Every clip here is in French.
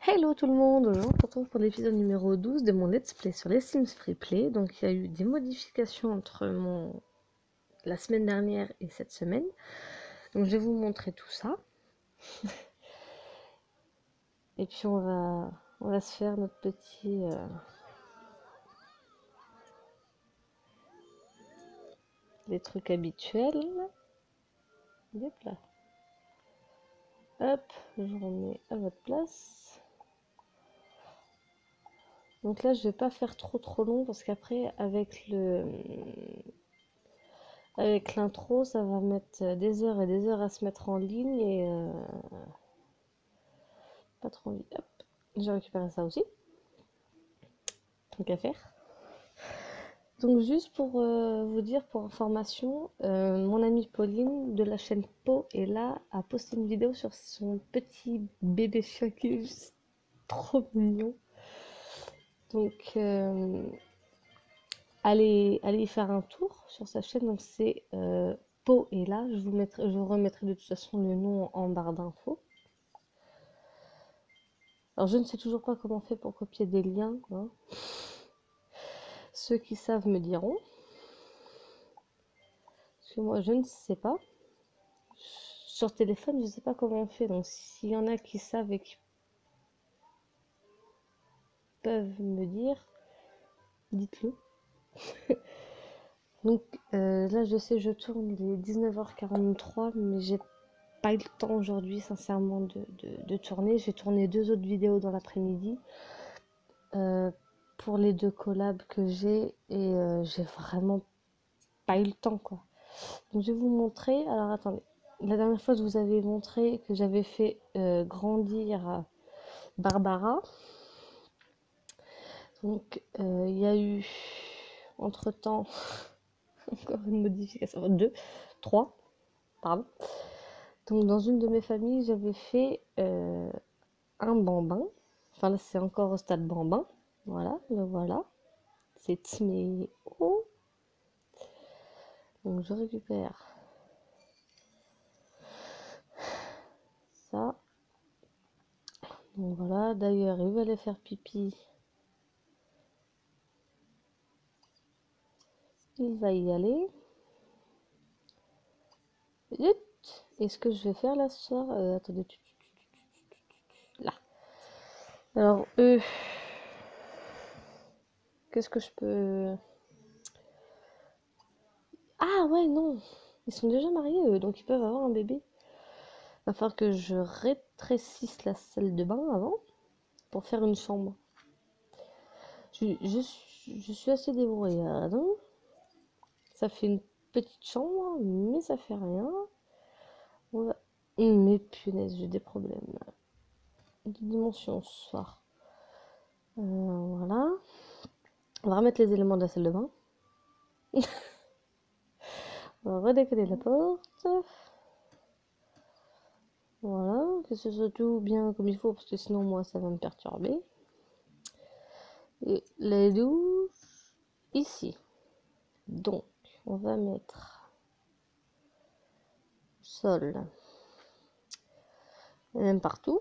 Hello tout le monde, aujourd'hui on se retrouve pour l'épisode numéro 12 de mon let's play sur les Sims Freeplay. Donc il y a eu des modifications entre la semaine dernière et cette semaine. Donc je vais vous montrer tout ça. Et puis on va se faire notre petit... les trucs habituels. Hop là. Hop, je remets à votre place. Donc là je vais pas faire trop long parce qu'après avec l'intro, ça va mettre des heures et des heures à se mettre en ligne et pas trop envie. Hop, j'ai récupéré ça aussi. Truc à faire. Donc juste pour vous dire, pour information, mon amie Pauline de la chaîne Po est là, a posté une vidéo sur son petit bébé chien qui est juste trop mignon. Donc allez y faire un tour sur sa chaîne. Donc c'est Po est là. Je vous remettrai de toute façon le nom en barre d'infos. Alors je ne sais toujours pas comment on fait pour copier des liens, hein. Ceux qui savent me diront. Parce que moi je ne sais pas. Sur téléphone, je ne sais pas comment on fait. Donc s'il y en a qui savent et qui peuvent me dire, dites-le. Donc là je sais, je tourne, il est 19h43, mais j'ai pas eu le temps aujourd'hui sincèrement de tourner. J'ai tourné 2 autres vidéos dans l'après-midi pour les 2 collabs que j'ai et j'ai vraiment pas eu le temps quoi. Donc je vais vous montrer. Alors attendez, la dernière fois je vous avais montré que j'avais fait grandir Barbara. Donc il y a eu entre temps encore une modification, 2, 3, pardon. Donc dans une de mes familles j'avais fait un bambin. Enfin là c'est encore au stade bambin. Voilà, le voilà. C'est Timéo. Donc je récupère ça. Donc voilà, d'ailleurs il va aller faire pipi. Il va y aller. Et ce que je vais faire là ce soir, attendez, là. Alors eux, qu'est-ce que je peux... Ah ouais, non, ils sont déjà mariés eux, donc ils peuvent avoir un bébé. Il va falloir que je rétrécisse la salle de bain avant pour faire une chambre. Je suis assez débrouillade, hein. Ça fait une petite chambre, mais ça fait rien. On va... Mais punaise, j'ai des problèmes de dimension ce soir. Voilà. On va remettre les éléments de la salle de bain. On va redécoller la porte. Voilà, que ce soit tout bien comme il faut, parce que sinon moi ça va me perturber. Et les douches ici. Donc, on va mettre sol, même partout.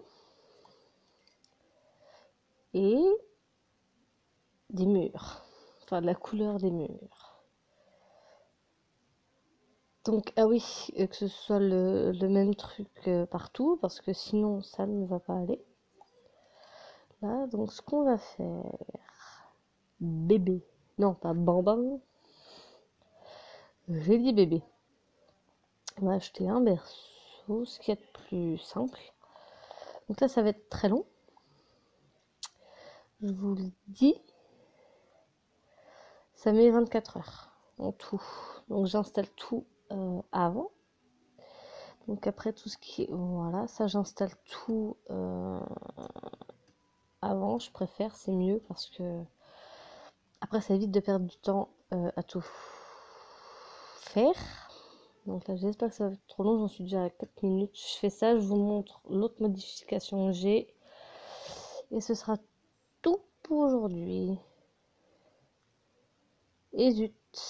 Et des murs. Enfin, de la couleur des murs. Donc, ah oui, que ce soit le même truc partout, parce que sinon ça ne va pas aller. Là, donc ce qu'on va faire, bébé, non pas bambin, j'ai dit bébé. On va acheter un berceau, ce qui est de plus simple. Donc là, ça va être très long. Je vous le dis, ça met 24 heures en tout. Donc j'installe tout avant. Donc après tout ce qui est... Voilà, ça j'installe tout avant, je préfère, c'est mieux parce que... Après ça évite de perdre du temps à tout faire. Donc là j'espère que ça va être trop long, j'en suis déjà à 4 minutes. Je fais ça, je vous montre l'autre modification que j'ai. Et ce sera tout pour aujourd'hui. Et zut.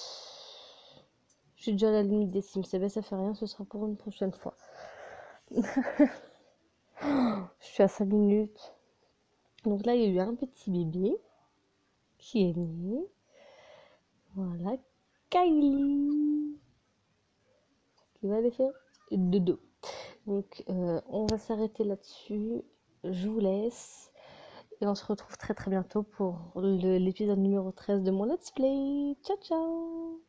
Je suis déjà à la limite des Sims. Eh ben, ça fait rien, ce sera pour une prochaine fois. Je suis à 5 minutes. Donc là, il y a eu un petit bébé qui est né. Voilà, Kylie, qui va aller faire dodo. Donc, on va s'arrêter là-dessus. Je vous laisse. Et on se retrouve très très bientôt pour l'épisode numéro 13 de mon Let's Play. Ciao ciao!